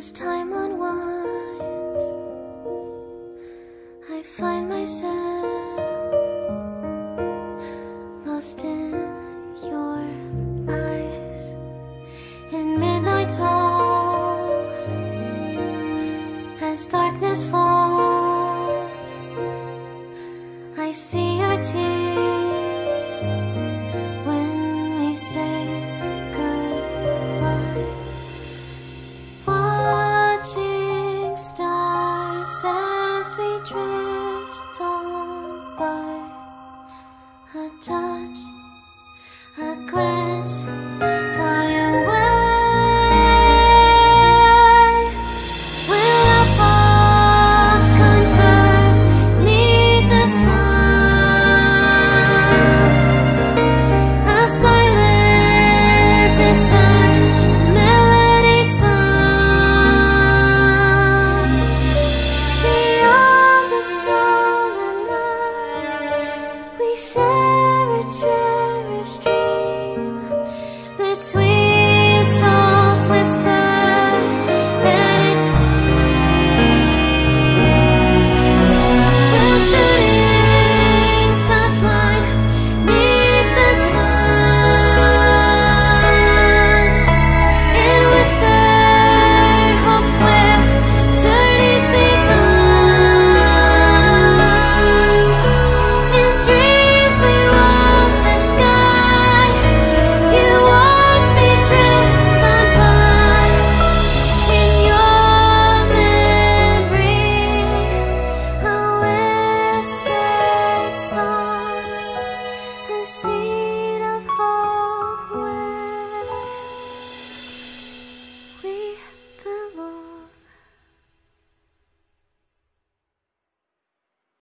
As time unwinds, I find myself lost in your eyes. In midnight talks, as darkness falls, I see your tears when we say goodbye. Watching stars as we drift on by. A touch, a glance, fly away. Will our paths converge neath the sun? A silent descent, melody sung beyond the stolen night. We share a cherished dream between souls whispered and it seems. Will shooting stars line neath the sun in whispered hopes where journeys begun. In dreams we waltz the sky. You watch me drift on by. In your memory, a whispered song, a sea